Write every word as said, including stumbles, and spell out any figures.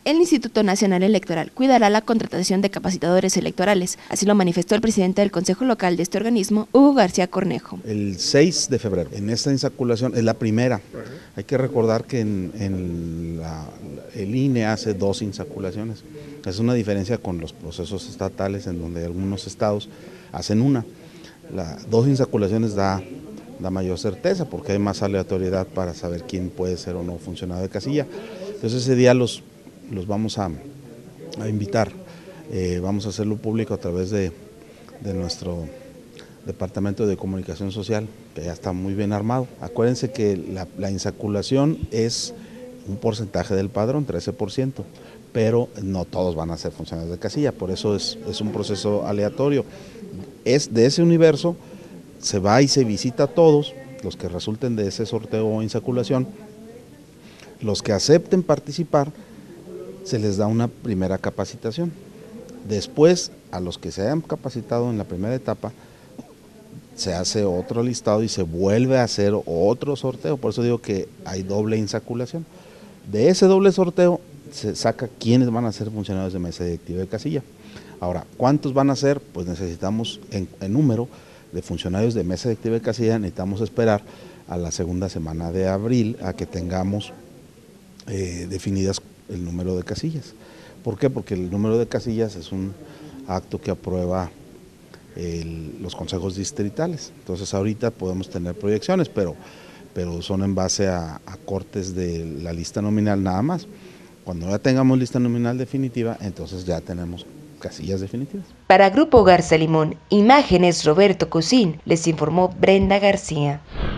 El Instituto Nacional Electoral cuidará la contratación de capacitadores electorales, así lo manifestó el presidente del Consejo Local de este organismo, Hugo García Cornejo. El seis de febrero, en esta insaculación, es la primera. Hay que recordar que en, en la, el I N E hace dos insaculaciones. Es una diferencia con los procesos estatales, en donde algunos estados hacen una. Las dos insaculaciones da, da mayor certeza, porque hay más aleatoriedad para saber quién puede ser o no funcionario de casilla. Entonces ese día los los vamos a, a invitar, eh, vamos a hacerlo público a través de, de nuestro Departamento de Comunicación Social, que ya está muy bien armado. Acuérdense que la, la insaculación es un porcentaje del padrón, trece por ciento, pero no todos van a ser funcionarios de casilla, por eso es, es un proceso aleatorio. Es de ese universo, se va y se visita a todos, los que resulten de ese sorteo o insaculación, los que acepten participar, se les da una primera capacitación. Después, a los que se hayan capacitado en la primera etapa, se hace otro listado y se vuelve a hacer otro sorteo. Por eso digo que hay doble insaculación. De ese doble sorteo se saca quiénes van a ser funcionarios de mesa directiva de casilla. Ahora, ¿cuántos van a ser? Pues necesitamos en, en número de funcionarios de mesa directiva de casilla, necesitamos esperar a la segunda semana de abril a que tengamos eh, definidas el número de casillas. ¿Por qué? Porque el número de casillas es un acto que aprueba el, los consejos distritales. Entonces ahorita podemos tener proyecciones, pero, pero son en base a, a cortes de la lista nominal nada más. Cuando ya tengamos lista nominal definitiva, entonces ya tenemos casillas definitivas. Para Grupo Garza Limón, Imágenes Roberto Cosín, les informó Brenda García.